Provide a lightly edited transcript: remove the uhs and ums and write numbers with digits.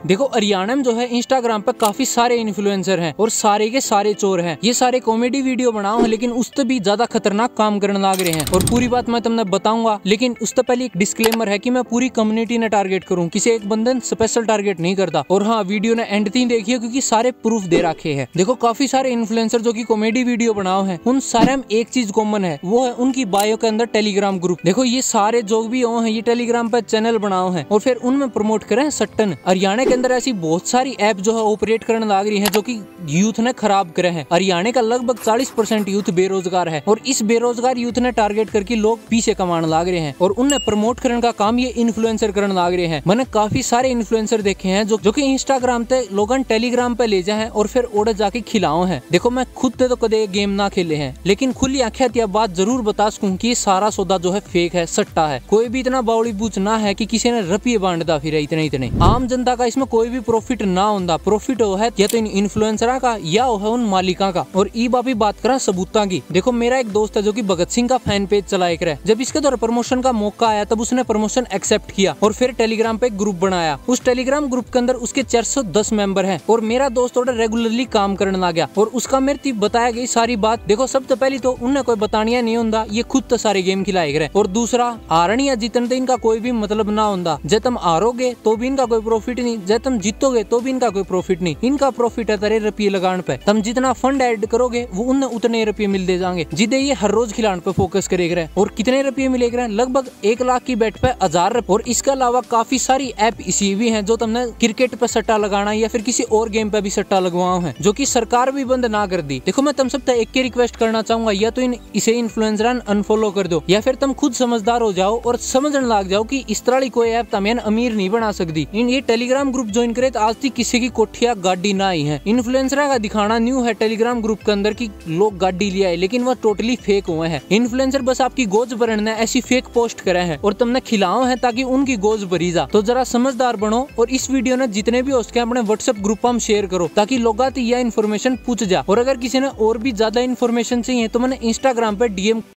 देखो हरियाणा में जो है इंस्टाग्राम पे काफी सारे इन्फ्लुएंसर हैं और सारे के सारे चोर हैं। ये सारे कॉमेडी वीडियो बनाओ है लेकिन उससे भी ज्यादा खतरनाक काम करने लग रहे हैं और पूरी बात मैं तुमने बताऊंगा। लेकिन उससे पहले एक डिस्क्लेमर है कि मैं पूरी कम्युनिटी ने टारगेट करूँ, किसी एक बंदे स्पेशल टारगेट नहीं करता। और हाँ, वीडियो ने एंड तक देखिए क्योंकि सारे प्रूफ दे रखे हैं। देखो काफी सारे इन्फ्लुएंसर जो की कॉमेडी वीडियो बनाओ है उन सारे में एक चीज कॉमन है, वो है उनकी बायो के अंदर टेलीग्राम ग्रुप। देखो ये सारे जो भी हो है ये टेलीग्राम पर चैनल बनाओ है और फिर उनमें प्रमोट करें सट्टन। हरियाणा के अंदर ऐसी बहुत सारी ऐप जो है ऑपरेट करने लग रही है जो कि यूथ ने खराब करे हैं। हरियाणा का लगभग 40% यूथ बेरोजगार है और इस बेरोजगार यूथ ने टारगेट करके लोग पीछे कमाने लग रहे हैं और उन्हें प्रमोट करने का काम ये इन्फ्लुएंसर करने लग रहे हैं। मैंने काफी सारे इन्फ्लुएंसर देखे हैं जो कि इंस्टाग्राम पे लोगन टेलीग्राम पे ले जाए और फिर ओडर जाके खिलाओ है। देखो मैं खुद तो कदे गेम ना खेले हैं लेकिन खुली आंखें यह बात जरूर बता सकूं कि सारा सौदा जो है फेक है, सट्टा है। कोई भी इतना बावड़ी बूच ना है कि किसी ने रुपये बांटता फिर इतने आम जनता का इसमें कोई भी प्रॉफिट ना होता। प्रॉफिट हो है या तो इन इन्फ्लुएंसर का या हो है उन मालिका का। और ई बापी बात करा सबूता की। देखो मेरा एक दोस्त है जो कि भगत सिंह का फैन पेज चलाया करे। जब इसके द्वारा प्रमोशन का मौका आया तब उसने प्रमोशन एक्सेप्ट किया और फिर टेलीग्राम पे ग्रुप बनाया। उस टेलीग्राम ग्रुप के अंदर उसके 410 मेंबर हैं और मेरा दोस्त ऑर्डर रेगुलरली काम करने लग गया और उसका मेरे बताया गई सारी बात। देखो सबसे पहली तो उन्हें कोई बतानिया नहीं होता, ये खुद तो सारे गेम खिलाए करे। और दूसरा हारन या जीतने इनका कोई भी मतलब ना होता। जब तुम हारोगे तो भी इनका कोई प्रॉफिट नहीं, जब तुम जीतोगे तो भी इनका कोई प्रॉफिट नहीं। इनका प्रॉफिट है तेरे रुपये लगाने पे। तुम जितना फंड ऐड करोगे वो उन्हें उतने रुपये मिल दे जाएंगे। जिदे ये हर रोज खिलाने पे फोकस करेगा और कितने रुपये मिलेगा, लगभग 1 लाख की बेट पे 1000। और इसके अलावा काफी सारी ऐप इसी भी है जो तुमने क्रिकेट पे सट्टा लगाना या फिर किसी और गेम पे भी सट्टा लगवाओ है जो की सरकार भी बंद ना कर दी। देखो मैं तुम सब एक के रिक्वेस्ट करना चाहूंगा, या तो इसे इन्फ्लुएंसर अनफॉलो कर दो या फिर तुम खुद समझदार हो जाओ और समझने लग जाओ कि इस तरह की कोई ऐप तुम्हें अमीर नहीं बना सकती। ये टेलीग्राम ग्रुप ज्वाइन करे तो आज तक किसी की कोठिया गाड़ी ना आई है। इन्फ्लुएंसर का दिखाना न्यू है टेलीग्राम ग्रुप के अंदर की लोग गाड़ी लिया है लेकिन वह टोटली फेक हुए हैं। इन्फ्लुएंसर बस आपकी गोज भरने ऐसी फेक पोस्ट करे हैं और तुमने खिलाओ है ताकि उनकी गोज भरी जा। तो जरा समझदार बनो और इस वीडियो ने जितने भी हो सके अपने व्हाट्सएप ग्रुप में शेयर करो ताकि लोग यह इन्फॉर्मेशन पूछ जा। और अगर किसी ने और भी ज्यादा इन्फॉर्मेशन चाहिए तो मैंने इंस्टाग्राम पे DM